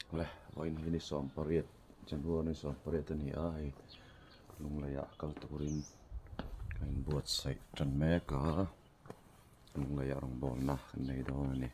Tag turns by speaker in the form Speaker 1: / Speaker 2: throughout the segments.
Speaker 1: le oin hini som pariat janua ni som pariat ni ai lung laya kal turin kain buat sai tran me ka lung laya rong bol na nei do ni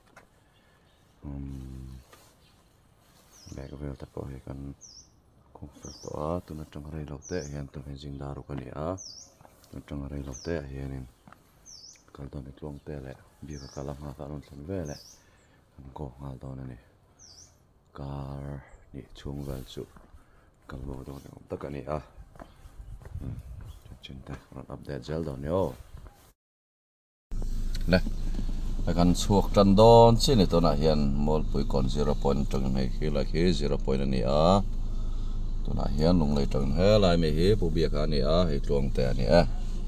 Speaker 1: le ka vel ta ko he kan kong fer to a tu na tang rei lo te hian tu hen jing daru ka ni a tu tang rei lo te hian in kal don ni tlong te le bi ka kalam ha ka non thlen ve le kan ko ngal don ani car ni chung vel chu kalbo do ne ta ka ni a chin ta ron update gel don yo le kan chuak tan don chi ni to na hian mol pui kon 0 point tang mai khi la khi 0 point ani a to na hian lung lei tang he lai me hi pu bia ka ni a he tlong te ani a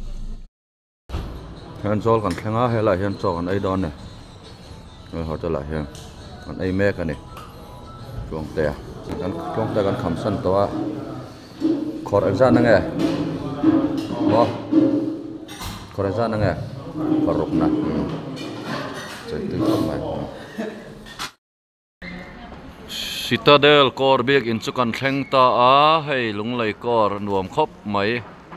Speaker 1: hian chol kan thlenga he la hian chok an ai don ne ho ta la hian an ai me ka ni chuông tè kan kham san to a khor exam na nge mo khor exam na nge paruk na chai tu mai Citadel kor bek in chukan thleng ta a hei lunglei kor nuam khop mai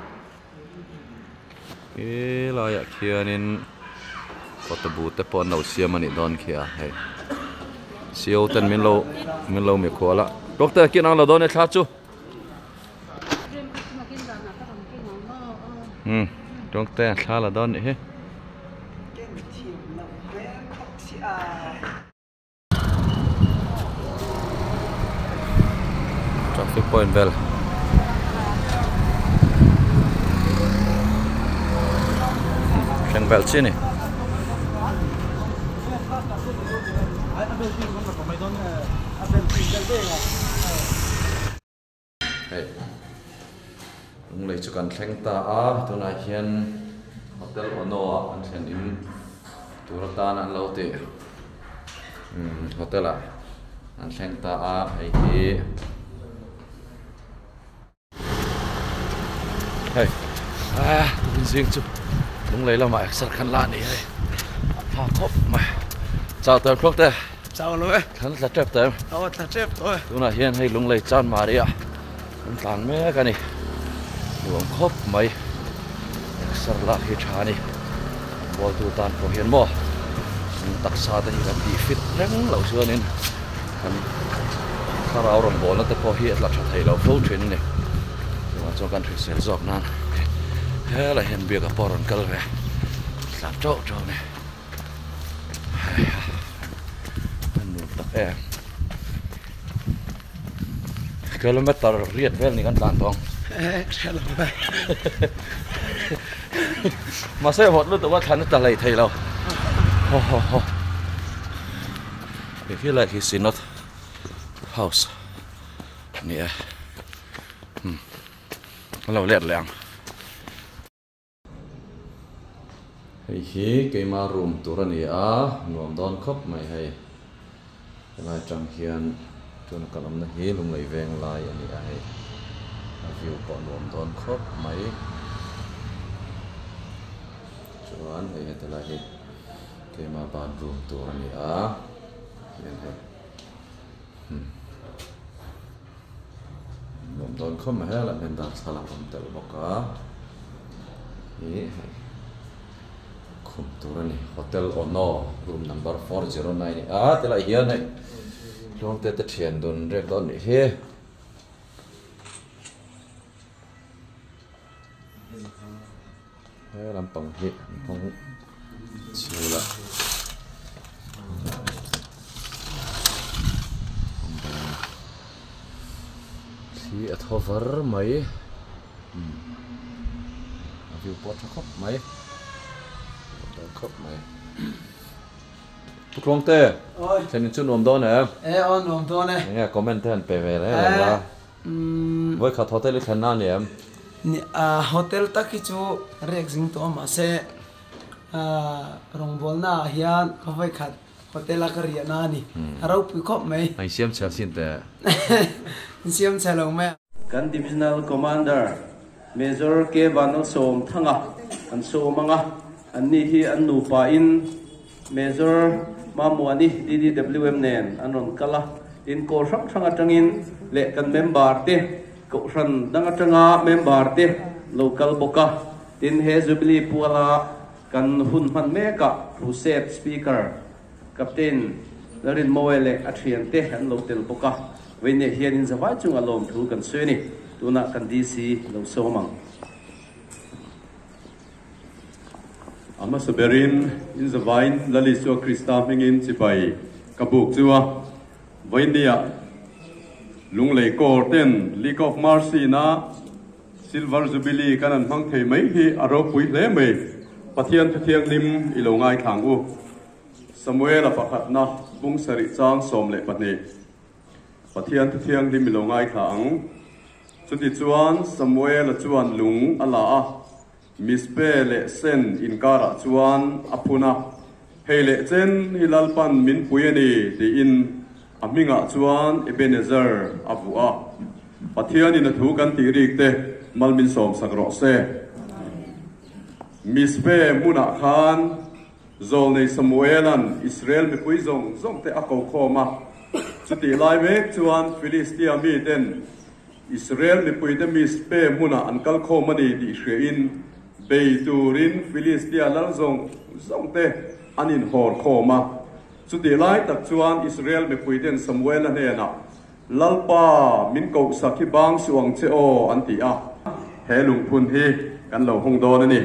Speaker 1: e la ya khianin kotabu te pon no siam ani don khia hei siêu tên min lâu mi khóa lại doctor kia nào là đó này khác chú doctor khác là đó này hết traffic point vel khen vel chi này lung lei chu kan thleng ta a tuna hian hotel ono an thlen in turatan an lo te hotel a an thleng ta a hei hi hei tu jing chu lung lei la ma exer khan la ni hei ha khop ma chào tạm khóc te
Speaker 2: chào lỗi
Speaker 1: khán là trép tạm
Speaker 2: là trép thôi
Speaker 1: tu na hian hei lung lei chan maria an tlan me ka ni luang khop mai sar la hi thani bol tu tan ko hian mo taksa ta hi kan ti fit reng lo suan in kan kharau ron bol na te ko hi atla tha thei lo fo thin ni ma cho kan thri sel jok nan he la hian bia ka poron kal ve sap chau chau ni nu tak e kilometer riat vel ni kan tlan tong mà sẽ hốt luôn tụi bắt thằng ta lấy thầy đâu để phía lại thì xin nó house nè lâu lẹt lẹng hi cái mà room tụi nó nè nuông đón khóc mày hay lại chẳng hiền cho nó cả lắm nó hi lùng lấy vàng lại anh ấy view còn nuông đón khóc mày chuan hei heta la hi kema bathroom tur ani a hian he nom don khom he la men dan sala om tel boka hi khum tur ani hotel ono room number 409 ni a tela hian hei long te thian don rek don ni he làm bằng hệ không chịu lại thì ở thô vỡ mấy view pot cho khóc mấy khóc mấy tụt long tê cho nên chút nôm đó nè
Speaker 2: nôm đó nè
Speaker 1: nghe comment thêm về đấy là với khát hotel đi thành nam em
Speaker 2: hotel taki chu rek jing to ma se rong bol na hian ko vai khat hotel a kariya na ni arau pi khop mai
Speaker 1: ai siam chal sin te
Speaker 2: siam chalong me
Speaker 3: kan divisional commander major ke bano som thanga an somanga an ni hi an nu pa in major mamuani DDWM nen anon kala tin ko sang sang atangin le kan member te ko ran dang atanga member te local boka tin he jubilee puala kan hun man meka ruset speaker captain larin moele athian te an local boka wene hian in zawai chung alom thu kan suini tuna kan dc lo somang
Speaker 4: ama saberin in zawai laliswa krista mingin chipai kabuk chuwa voinia lunglei kor ten league of mercy na silver jubilee kanan mang thei mai hi aro pui hle mai pathian thiang lim ilongai thang u samuel apakhat na bung sari chang som le patni pathian thiang lim ilongai thang chuti chuan samuel chuan lung ala a mispe le sen inkara chuan apuna hele chen hilalpan min puyani ti in aminga chuan ebenezer avua pathian in thu kan ti rik te malmin som sakro se mispe muna khan zol nei samuelan israel mi pui zong te akau khoma chuti lai me chuan philistia mi ten israel mi pui te mispe muna ankal khomani ti hrein beiturin philistia lal zong te anin hor khoma chuti lai tak chuan israel mi pui ten samuel anena lalpa min ko sakhi bang suang che o anti a he lung phun hi kan lo hong don ani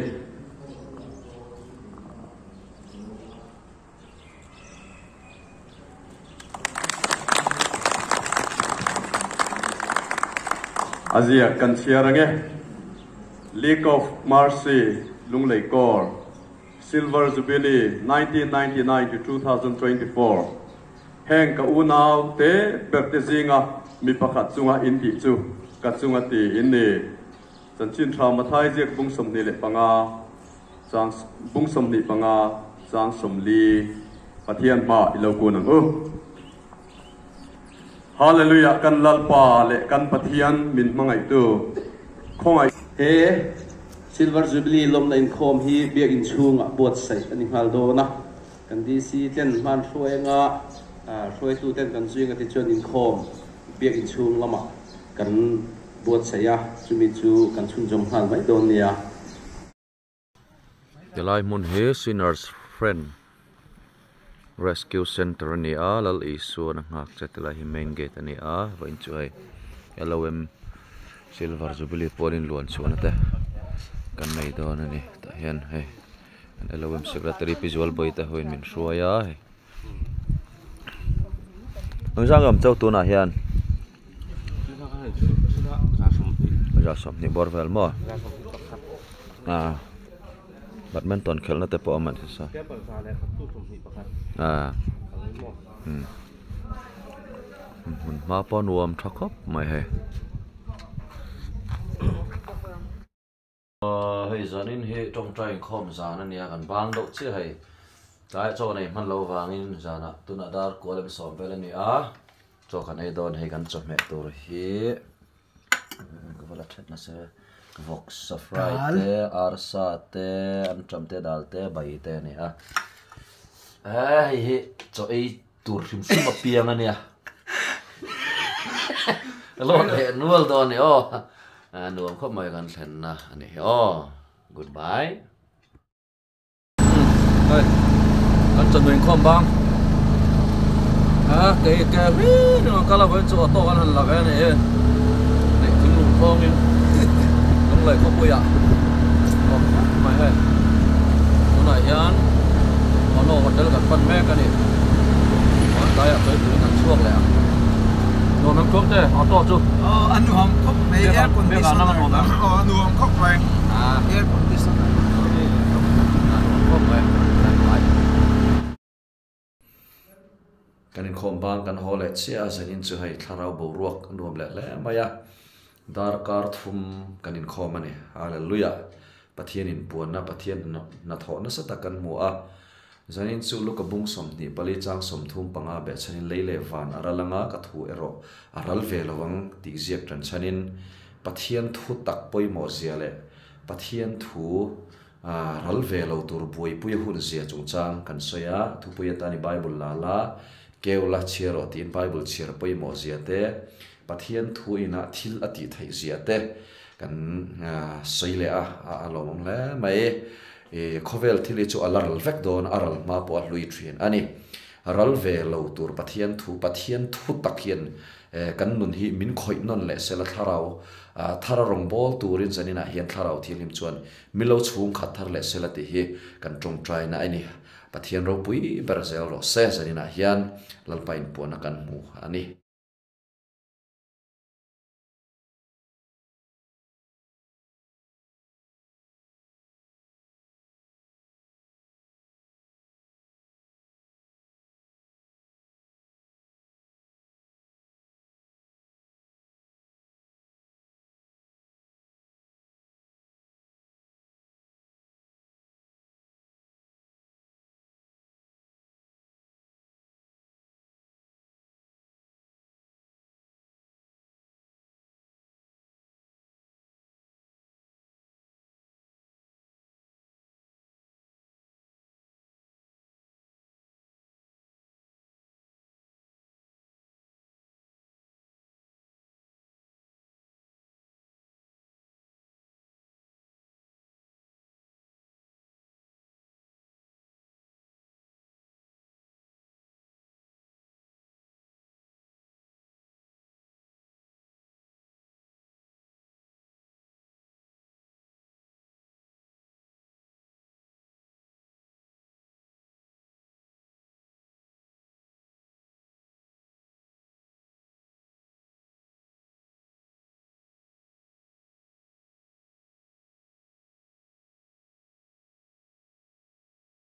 Speaker 4: azia kan chiarange league of mercy lunglei kor silver jubilee 1999 to 2024 heng ka unaw te baptizinga mi pakhat chunga in ti chu ka chunga ti in ni chanchin traumathai jek bung somni le panga chang bung somni panga chang somli pathian ma iloku nang u hallelujah kan lalpa le kan pathian min mangai tu khongai
Speaker 3: he silver jubilee lom na in khom hi biak in chunga bot sai ani hal do na kan dc ten man hruenga hruai tu ten kan zuinga ti chon in khom biak in chung lama kan bot sai ya chumi chu kan chun jom hal mai don nia
Speaker 1: Delai mun he sinners friend rescue center ni a lal isu na ngak chatla hi main gate ni a vain chuai LOM silver jubilee polin luan chuan ate kan mai don ani ta hian he an LOM secretary visual boy ta hoin min hruaya he ngang chau tu na hian ja som ni borvel mo badminton khelna te po man sa ma po nuam thakop mai he hei zanin he tong trai khom zan ania kan bang do che hei tai cho nei man lo wangin zana tuna dar kolem som vel ani a cho kan ei don hei kan chome tur hi gola that na se vox safrai te arsa te an chamte dalte bai te ni a hei cho ei tur him sum piang ania lo he nual don ni o nuam khop mai kan thlen na ani oh goodbye ơi kan chon noin khom bang cái nó cá là với chỗ to kan han la cái này này thung lũng phong in không lại không bùi ạ mày hay hôm nay hiền hôm nọ hotel kan phân mẹ cái này hôm nay à tới từ thằng chuộc lại đồ nắm cốp thế họ to chứ
Speaker 2: anh nuông khóc mấy em còn đi xong rồi nuông khóc vậy em còn đi xong rồi
Speaker 1: khóc vậy kan in khom bang kan hole chia san in chu hai tharau bo ruak nuam le le maya dar kar thum kan in khom ani hallelujah pathian in puan na pathian na tho na sa takan mu a zanin chu luka bung som ni pali chang som thum panga be chanin leile van aralanga ka thu ero aral velawang ti ziak tran chanin pathian thu tak poi mo ziale pathian thu ral velo tur bui pui hun zia chung chang kan soya thu pui ta ni bible la la keula chiro tin Bible chir poi mo ziate pathian thu ina thil ati thei ziate kan soile a alom le mai khovel thili chu alaral vek don aral ma po lui thin ani ral ve lo tur pathian thu takhian kan nun hi min khoi non le sela tharau thara rong bol turin zanina hian tharau thilim chuan milo chung khat thar le sela ti hi kan tong try na ani pathian ro pui brazil ro se zanina hian lalpain pona kan mu ani